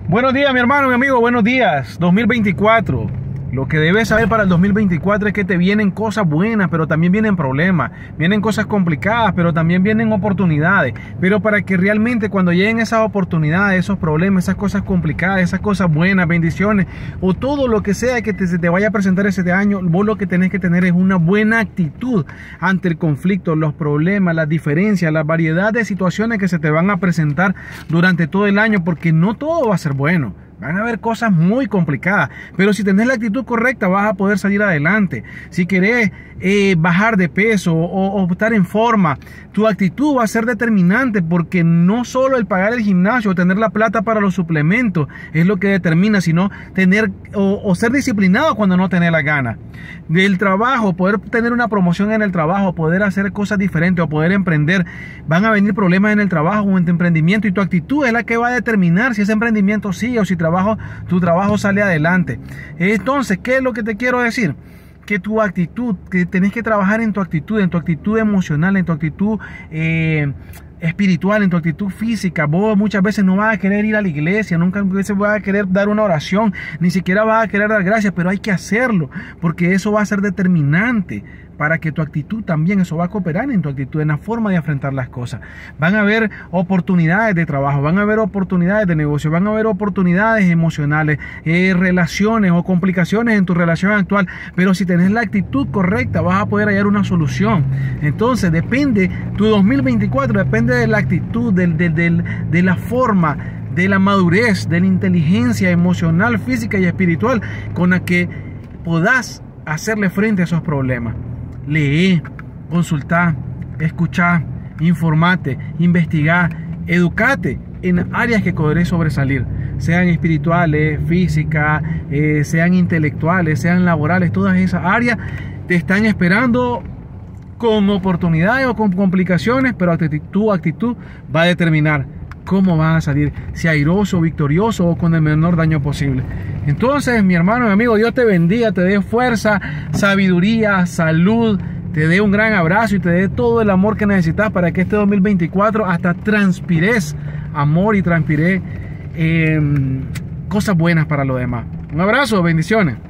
Buenos días, mi hermano, mi amigo, buenos días. 2024. Lo que debes saber para el 2024 es que te vienen cosas buenas, pero también vienen problemas. Vienen cosas complicadas, pero también vienen oportunidades. Pero para que realmente cuando lleguen esas oportunidades, esos problemas, esas cosas complicadas, esas cosas buenas, bendiciones, o todo lo que sea que te vaya a presentar ese año, vos lo que tenés que tener es una buena actitud ante el conflicto, los problemas, las diferencias, la variedad de situaciones que se te van a presentar durante todo el año, porque no todo va a ser bueno. Van a haber cosas muy complicadas, pero si tenés la actitud correcta vas a poder salir adelante. Si querés bajar de peso o estar en forma, tu actitud va a ser determinante, porque no solo el pagar el gimnasio o tener la plata para los suplementos es lo que determina, sino tener o ser disciplinado cuando no tenés la gana. Del trabajo, poder tener una promoción en el trabajo, poder hacer cosas diferentes o poder emprender, van a venir problemas en el trabajo o en tu emprendimiento, y tu actitud es la que va a determinar si ese emprendimiento sigue o si tu trabajo sale adelante. Entonces, ¿qué es lo que te quiero decir? Que tu actitud, que tenés que trabajar en tu actitud emocional, en tu actitud espiritual, en tu actitud física. Vos muchas veces no vas a querer ir a la iglesia, nunca vas a querer dar una oración, ni siquiera vas a querer dar gracias, pero hay que hacerlo, porque eso va a ser determinante para que tu actitud también, eso va a cooperar en tu actitud, en la forma de enfrentar las cosas. Van a haber oportunidades de trabajo, van a haber oportunidades de negocio, van a haber oportunidades emocionales, relaciones o complicaciones en tu relación actual, pero si tenés la actitud correcta vas a poder hallar una solución. Entonces depende, tu 2024 depende de la actitud, de la forma, de la madurez, de la inteligencia emocional, física y espiritual con la que podás hacerle frente a esos problemas. Lee, consultá, escuchá, informate, investigá, educate en áreas que podré sobresalir, sean espirituales, físicas, sean intelectuales, sean laborales. Todas esas áreas te están esperando con oportunidades o con complicaciones, pero tu actitud va a determinar cómo vas a salir, si airoso, victorioso o con el menor daño posible. Entonces, mi hermano, mi amigo, Dios te bendiga, te dé fuerza, sabiduría, salud, te dé un gran abrazo y te dé todo el amor que necesitas para que este 2024 hasta transpires amor y transpires cosas buenas para los demás. Un abrazo, bendiciones.